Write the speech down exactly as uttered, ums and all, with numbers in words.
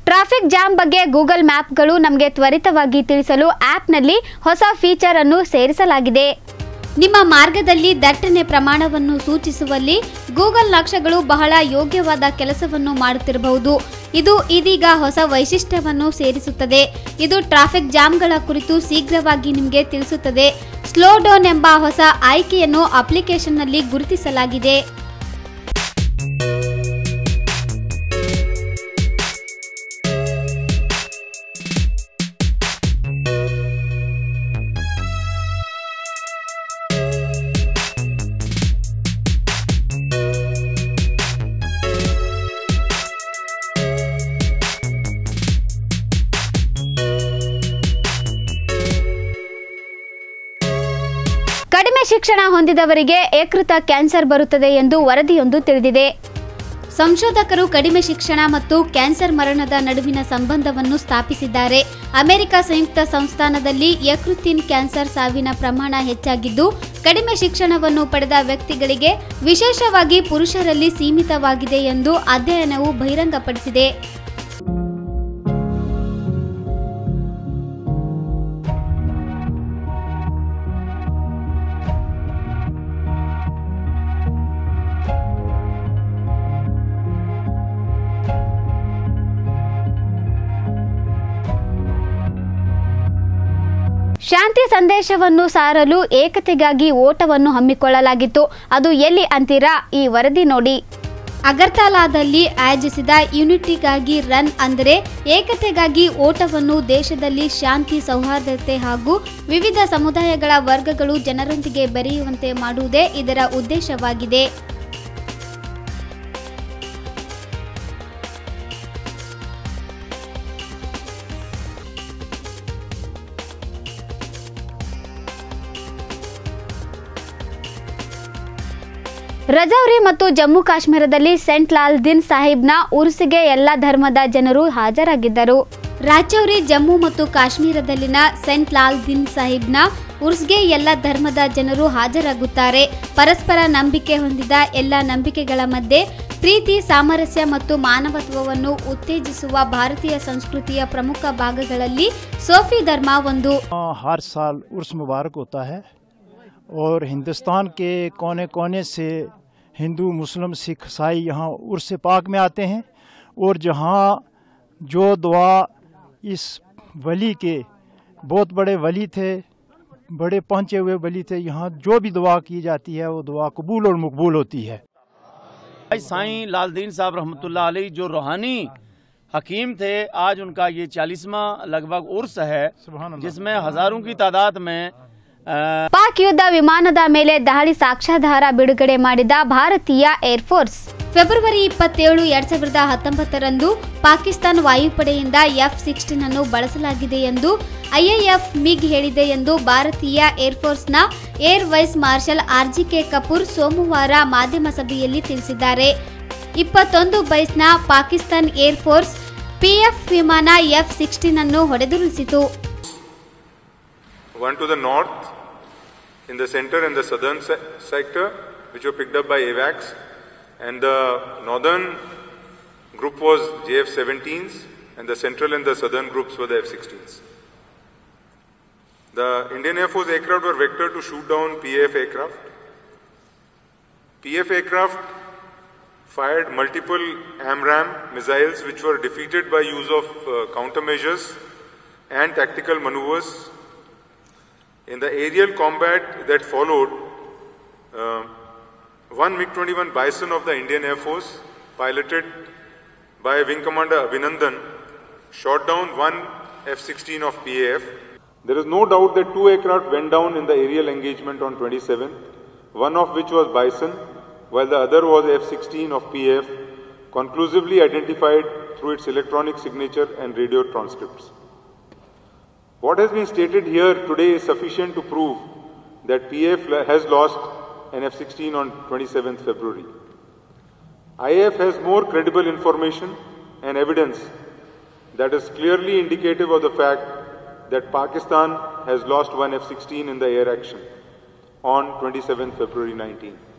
Traffic jam ಬಗ್ಗೆ Google ಮ್ಯಾಪ್ಗಳು ನಮಗೆ ತ್ವರಿತವಾಗಿ ತಿಳಿಸಲು ಆಪ್ನಲ್ಲಿ ಹೊಸ ಫೀಚರ್ ಅನ್ನು ಸೇರಿಸಲಾಗಿದೆ. ನಿಮ್ಮ ಮಾರ್ಗದಲ್ಲಿ ದಟ್ಟಣೆ ಪ್ರಮಾಣವನ್ನು ಸೂಚಿಸುವಲ್ಲಿ ಗೂಗಲ್ ನಕ್ಷೆಗಳು ಬಹಳ ಯೋಗ್ಯವಾದ ಕೆಲಸವನ್ನು ಮಾಡುತ್ತಿರಬಹುದು. ಇದು ಇದೀಗ ಹೊಸ ವೈಶಿಷ್ಟ್ಯವನ್ನು ಸೇರಿಸುತ್ತದೆ. ಇದು ಟ್ರಾಫಿಕ್ ಜಾಮ್ಗಳ ಕುರಿತು ಶೀಘ್ರವಾಗಿ ನಿಮಗೆ ತಿಳಿಸುತ್ತದೆ. ಸ್ಲೋ ಡೌನ್ ಎಂಬ ಹೊಸ ಆಯ್ಕೆಯನ್ನು ಅಪ್ಲಿಕೇಶನ್ನಲ್ಲಿ ಗುರುತಿಸಲಾಗಿದೆ. ಕಡಿಮೆ ಶಿಕ್ಷಣ ಹೊಂದಿದವರಿಗೆ ಏಕೃತ ಕ್ಯಾನ್ಸರ್ ಬರುತ್ತದೆ ಎಂದು ವರದಿಯೊಂದು ತಿಳಿದಿದೆ. ಸಂಶೋಧಕರು ಕಡಿಮೆ ಶಿಕ್ಷಣ ಮತ್ತು ಕ್ಯಾನ್ಸರ್ ಮರಣದ ನಡುವಿನ ಸಂಬಂಧವನ್ನು ಸ್ಥಾಪಿಸಿದ್ದಾರೆ. ಅಮೆರಿಕ ಸಂಯುಕ್ತ ಸಂಸ್ಥಾನದಲ್ಲಿ ಯಕೃತ್ತಿನ ಕ್ಯಾನ್ಸರ್ ಸಾವಿನ ಪ್ರಮಾಣ ಹೆಚ್ಚಾಗಿದ್ದು, ಕಡಿಮೆ ಶಿಕ್ಷಣವನ್ನು ಪಡೆದ ವ್ಯಕ್ತಿಗಳಿಗೆ, ವಿಶೇಷವಾಗಿ ಪುರುಷರಲ್ಲಿ ಸೀಮಿತವಾಗಿದೆ ಎಂದು ಅಧ್ಯಯನವು ಬಹಿರಂಗಪಡಿಸಿದೆ. ಶಾಂತಿ ಸಂದೇಶವನ್ನು ಸಾರಲು ಏಕತೆಗಾಗಿ ಓಟವನ್ನು ಹಮ್ಮಿಕೊಳ್ಳಲಾಗಿತ್ತು. ಅದು ಎಲ್ಲಿ ಅಂತೀರಾ? ಈ ವರದಿ ನೋಡಿ. ಅಗರ್ತಲಾದಲ್ಲಿ ಆಯೋಜಿಸಿದ ಯುನಿಟಿಗಾಗಿ ರನ್ ಅಂದರೆ ಏಕತೆಗಾಗಿ ಓಟವನ್ನು ದೇಶದಲ್ಲಿ ಶಾಂತಿ, ಸೌಹಾರ್ದತೆ ಹಾಗೂ ವಿವಿಧ ಸಮುದಾಯಗಳ ವರ್ಗಗಳು ಜನರೊಂದಿಗೆ ಬೆರೆಯುವಂತೆ ಮಾಡುವುದೇ ಇದರ ಉದ್ದೇಶವಾಗಿದೆ. ರಜೌರಿ ಮತ್ತು ಜಮ್ಮು ಕಾಶ್ಮೀರದಲ್ಲಿ ಸೆಂಟ್ ಲಾಲ್ದೀನ್ ಸಾಹಿಬ್ನ ಉರ್ಸಿಗೆ ಎಲ್ಲ ಧರ್ಮದ ಜನರು ಹಾಜರಾಗಿದ್ದರು. ರಾಜೌರಿ, ಜಮ್ಮು ಮತ್ತು ಕಾಶ್ಮೀರದಲ್ಲಿನ ಸೆಂಟ್ ಲಾಲ್ದೀನ್ ಸಾಹಿಬ್ನ ಉರ್ಸ್ಗೆ ಎಲ್ಲ ಧರ್ಮದ ಜನರು ಹಾಜರಾಗುತ್ತಾರೆ. ಪರಸ್ಪರ ನಂಬಿಕೆ ಹೊಂದಿದ ಎಲ್ಲ ನಂಬಿಕೆಗಳ ಮಧ್ಯೆ ಪ್ರೀತಿ, ಸಾಮರಸ್ಯ ಮತ್ತು ಮಾನವತ್ವವನ್ನು ಉತ್ತೇಜಿಸುವ ಭಾರತೀಯ ಸಂಸ್ಕೃತಿಯ ಪ್ರಮುಖ ಭಾಗಗಳಲ್ಲಿ ಸೂಫಿ ಧರ್ಮ ಒಂದು. हर साल उर्स मुबारक होता है और हिंदुस्तान के कोने कोने से हिंदू, मुस्लिम, सिख, ईसाई यहाँ उर्स पाक में आते हैं और जहाँ जो दुआ इस वली के, बहुत बड़े वली थे, बड़े पहुँचे हुए वली थे, यहाँ जो भी दुआ की जाती है वो दुआ कबूल और मकबूल होती है. साईं लालदीन साहब रहमतुल्लाह अलैह जो रूहानी हकीम थे, आज उनका ये चालीसवां लगभग उर्स है, जिसमें हजारों की तादाद में ಪಾಕ್ ಯುದ್ಧ ವಿಮಾನದ ಮೇಲೆ ದಾಳಿ ಸಾಕ್ಷ್ಯಾಧಾರ ಬಿಡುಗಡೆ ಮಾಡಿದ ಭಾರತೀಯ ಏರ್ಫೋರ್ಸ್. ಫೆಬ್ರವರಿ ಇಪ್ಪತ್ತೇಳು ಎರಡ್ ಸಾವಿರದ ಹತ್ತೊಂಬತ್ತರಂದು ಪಾಕಿಸ್ತಾನ ವಾಯುಪಡೆಯಿಂದ ಎಫ್ ಸಿಕ್ಸ್ಟೀನ್ ಅನ್ನು ಬಳಸಲಾಗಿದೆ ಎಂದು ಐಎಎಫ್ ಮಿಗ್ ಹೇಳಿದೆ ಎಂದು ಭಾರತೀಯ ಏರ್ಫೋರ್ಸ್ನ air vice marshal R G K Kapoor ಸೋಮವಾರ ಮಾಧ್ಯಮ ಸಭೆಯಲ್ಲಿ ತಿಳಿಸಿದ್ದಾರೆ. ಇಪ್ಪತ್ತೊಂದು ಬೈಸ್ನ ಪಾಕಿಸ್ತಾನ್ ಏರ್ಫೋರ್ಸ್ ಪಿಎಫ್ ವಿಮಾನ ಎಫ್ ಸಿಕ್ಸ್ಟೀನ್ ಅನ್ನು ಹೊಡೆದುರುಳಿಸಿತು. One to the north, in the center and the southern se sector, which were picked up by AWACS, and the northern group was J F seventeens, and the central and the southern groups were the F sixteens. The Indian Air Force aircraft were vectored to shoot down P A F aircraft. P A F aircraft fired multiple AMRAAM missiles, which were defeated by use of uh, countermeasures and tactical maneuvers. In the aerial combat that followed, uh, one MiG twenty-one Bison of the Indian Air Force, piloted by Wing Commander Abhinandan, shot down one F sixteen of P A F. There is no doubt that two aircraft went down in the aerial engagement on twenty-seventh, one of which was Bison, while the other was F sixteen of P A F, conclusively identified through its electronic signature and radio transcripts. What has been stated here today is sufficient to prove that P A F has lost an F sixteen on twenty-seventh February. I A F has more credible information and evidence that is clearly indicative of the fact that Pakistan has lost one F sixteen in the air action on twenty-seventh February nineteen.